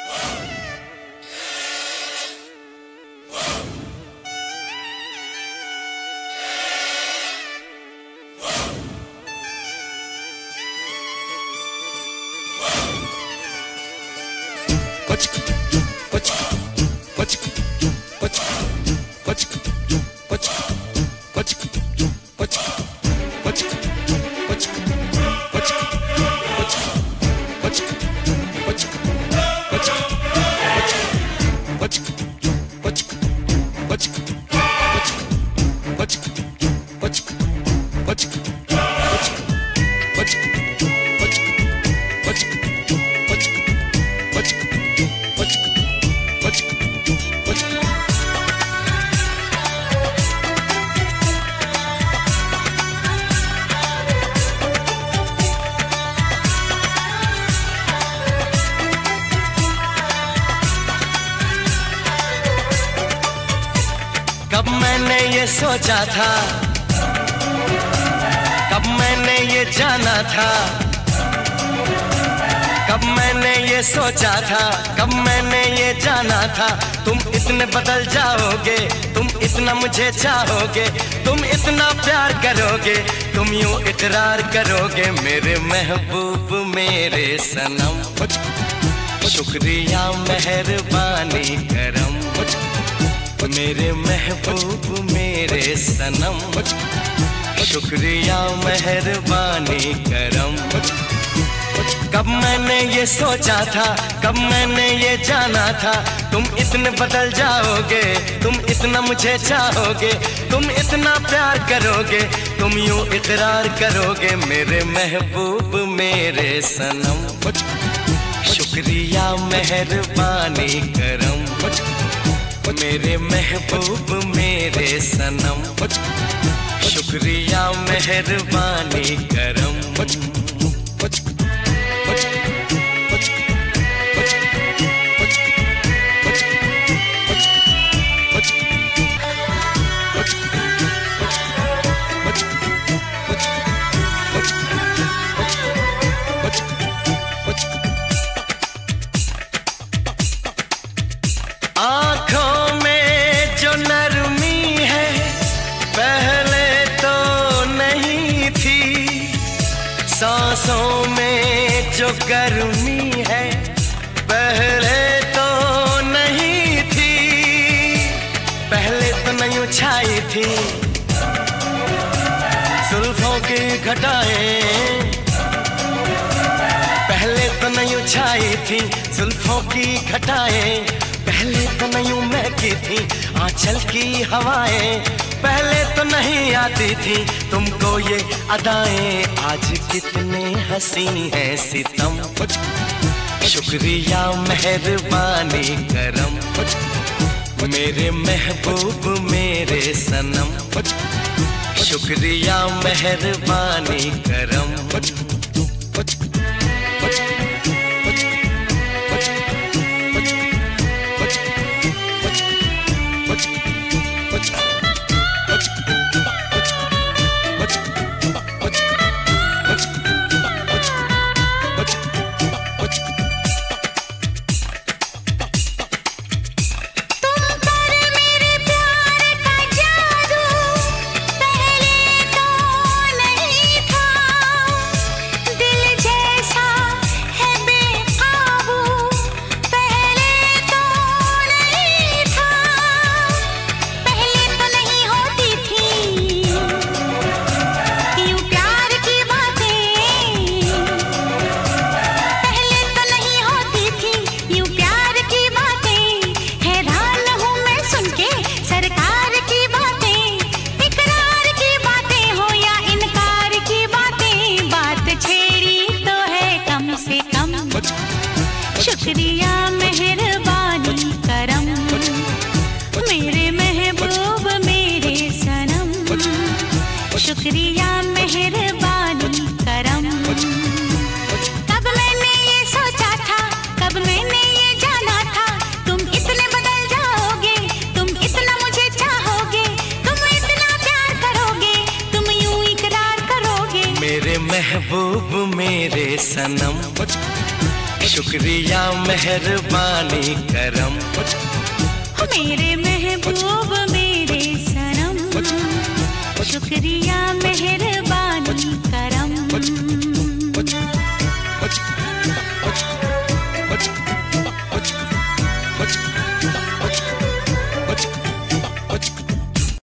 कब मैंने ये सोचा था, कब मैंने ये जाना था, कब मैंने ये सोचा था, कब मैंने ये जाना था। तुम इतने बदल जाओगे, तुम इतना मुझे चाहोगे, तुम इतना प्यार करोगे, तुम यूं इकरार करोगे मेरे महबूब मेरे सनम। शुक्रिया मेहरबानी करम मेरे महबूब मेरे सनम। शुक्रिया मेहरबानी करम। कब मैंने ये सोचा था, कब मैंने ये जाना था, तुम इतने बदल जाओगे, तुम इतना मुझे चाहोगे, तुम इतना प्यार करोगे, तुम यूं इकरार करोगे मेरे महबूब मेरे सनम। शुक्रिया मेहरबानी करम मेरे महबूब मेरे सनम। शुक्रिया मेहरबानी करम। आँखों में जो नरमी है पहले तो नहीं थी, सांसों में जो गर्मी है पहले तो नहीं थी, पहले तो नहीं छाई थी जुल्फों की घटाएं, पहले तो नहीं छाई थी जुल्फों की घटाएं, पहले तो नहीं महकी थी आंचल की हवाएं, पहले तो नहीं आती थी तुमको ये अदाएं, आज कितने हंसी है सितम। शुक्रिया मेहरबानी करम मेरे महबूब मेरे सनम। शुक्रिया मेहरबानी करम। शुक्रिया मेहरबानी करम मेरे महबूब मेरे सनम। शुक्रिया मेहरबानी करम। कब मैंने ये सोचा था, कब मैंने ये जाना था, तुम इतने बदल जाओगे, तुम इतना मुझे चाहोगे, तुम इतना प्यार करोगे, तुम यूं इकरार करोगे मेरे महबूब मेरे सनम। शुक्रिया मेहरबानी करम, मेरे महबूब मेरे सनम, शुक्रिया मेहरबानी